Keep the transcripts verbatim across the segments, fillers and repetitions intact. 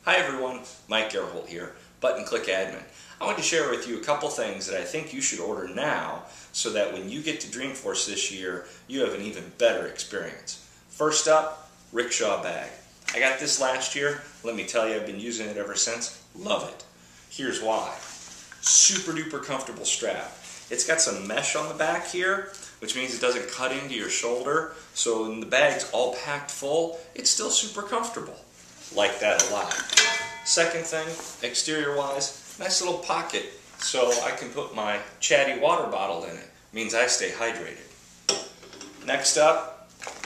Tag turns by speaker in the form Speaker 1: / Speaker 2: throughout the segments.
Speaker 1: Hi everyone, Mike Gerholt here, Button Click Admin. I want to share with you a couple things that I think you should order now so that when you get to Dreamforce this year, you have an even better experience. First up, Rickshaw Bag. I got this last year. Let me tell you, I've been using it ever since. Love it. Here's why. Super duper comfortable strap. It's got some mesh on the back here, which means it doesn't cut into your shoulder, so when the bag's all packed full, it's still super comfortable. Like that a lot. Second thing, exterior wise, nice little pocket so I can put my chatty water bottle in it. Means I stay hydrated. Next up,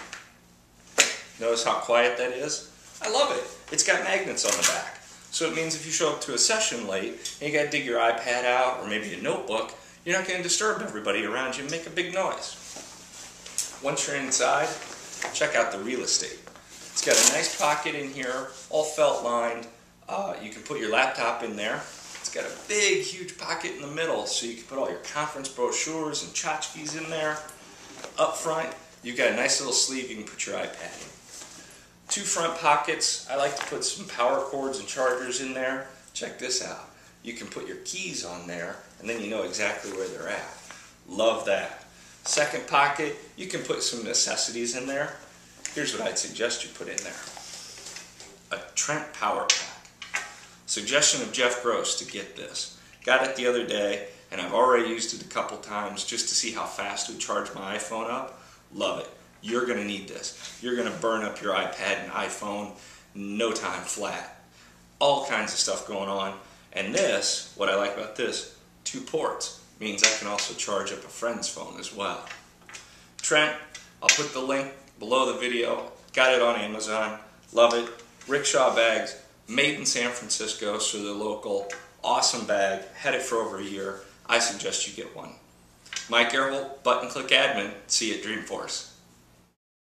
Speaker 1: notice how quiet that is? I love it. It's got magnets on the back. So it means if you show up to a session late and you gotta dig your iPad out or maybe a notebook, you're not gonna disturb everybody around you and make a big noise. Once you're inside, check out the real estate. It's got a nice pocket in here, all felt lined. Uh, you can put your laptop in there. It's got a big, huge pocket in the middle, so you can put all your conference brochures and tchotchkes in there. Up front, you've got a nice little sleeve you can put your iPad in. Two front pockets. I like to put some power cords and chargers in there. Check this out. You can put your keys on there, and then you know exactly where they're at. Love that. Second pocket, you can put some necessities in there. Here's what I'd suggest you put in there. A Trent Power Pack. Suggestion of Jeff Gross to get this. Got it the other day, and I've already used it a couple times just to see how fast it would charge my iPhone up. Love it. You're going to need this. You're going to burn up your iPad and iPhone no time flat. All kinds of stuff going on. And this, what I like about this, two ports. Means I can also charge up a friend's phone as well. Trent, I'll put the link below the video. Got it on Amazon. Love it. Rickshaw bags, made in San Francisco, so they're local. Awesome bag. Had it for over a year. I suggest you get one. Mike Gerholt, Button Click Admin. See you at Dreamforce.